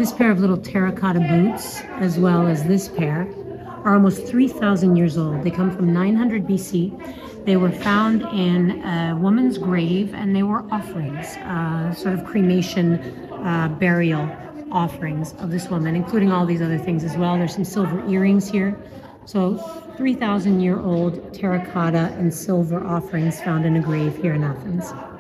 This pair of little terracotta boots, as well as this pair, are almost 3,000 years old. They come from 900 BC. They were found in a woman's grave, and they were offerings, sort of cremation, burial offerings of this woman, including all these other things as well. There's some silver earrings here. So 3,000-year-old terracotta and silver offerings found in a grave here in Athens.